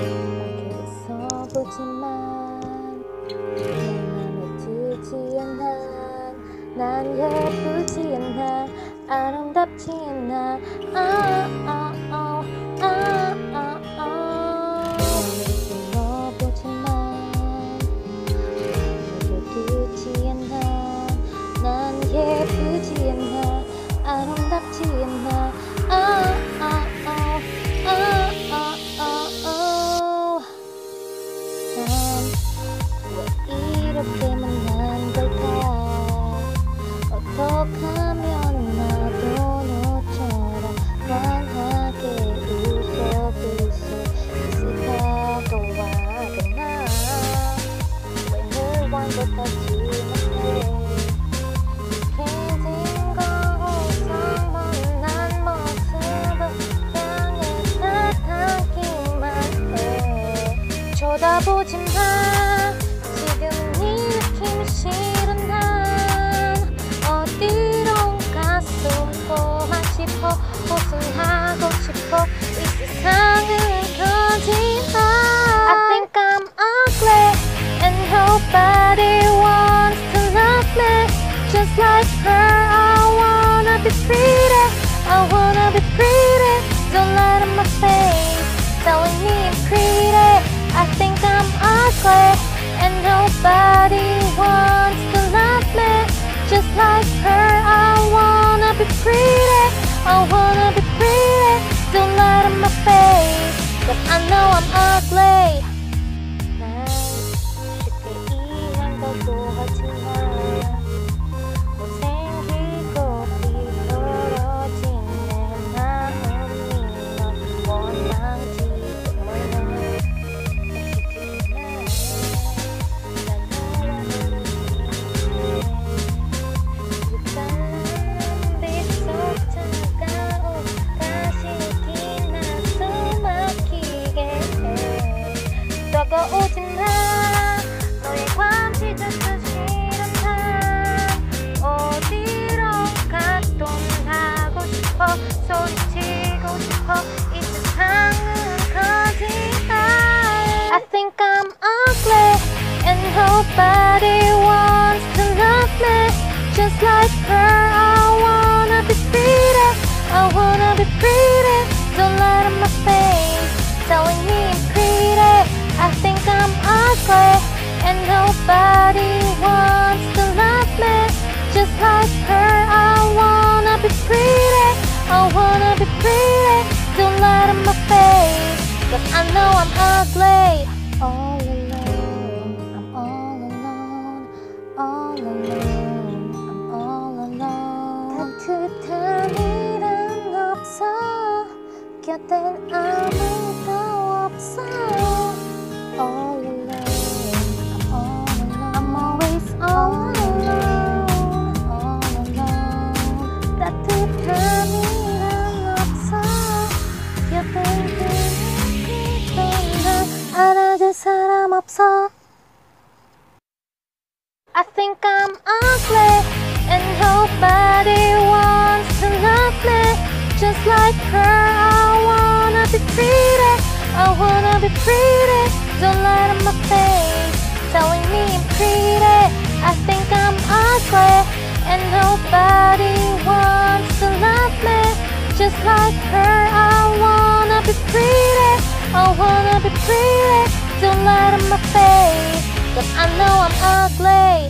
밖에 웃어보지만 내 맘에 들지 않아. 난 예쁘지 않아. 아름답지 않아. 불러보지만 내게 듣지 않아. 난 예쁘지 않아. 아름답지 않아. 왜 이렇게 만난 걸까? 어떡하면 나도 너처럼 환하게 웃어볼 수 있을까고 하구나. 왜 늘 완벽하지 못해? 익숙해진 거울상 못난 모습을 향해 나타나기만 해. 쳐다보지마. 지금 네 느낌이 싫은 난 어디론가 숨고만 싶어. 호소하고 싶어. 이 세상은 거짓말. I think I'm ugly and nobody wants to love me just like her. I wanna be pretty. I wanna be pretty. Don't lie to my face telling me I'm pretty. I think I'm ugly and nobody wants to love me just like her. I wanna be pretty. I wanna be pretty. Don't lie to my face, 'cause I know I'm ugly. 난 쉽게 이해한다고 하지만 못생기고 비뚤어진 내 마음이 넌 원망지도 몰라. 다가오지마. 너의 감시조차 싫은 난 어디론가 떠나고 싶어. 소리치고 싶어. 이 세상은 거짓말. I think I'm ugly and nobody wants to love me just like her. I wanna be pretty. I wanna be pretty. Don't lie to my face telling me I'm pretty. I think I'm ugly and nobody wants to love me just like her. I wanna be pretty. I wanna be pretty. Don't lie to my face, 'cause I know I'm ugly. All alone, I'm all alone. All alone, I'm all alone. 따뜻한 일은 없어. 곁엔 아무도 없어. All alone, I'm all alone. I'm always all alone. All alone. 따뜻한 일은 없어. 곁에 있는 난 알아줄 사람 없어. I think I'm ugly and nobody wants to love me just like her. I wanna be pretty. I wanna be pretty. Don't lie to my face telling me I'm pretty. I think I'm ugly and nobody wants to love me just like her. I wanna be pretty. I wanna be pretty. Don't lie to my face, 'cause I know I'm ugly.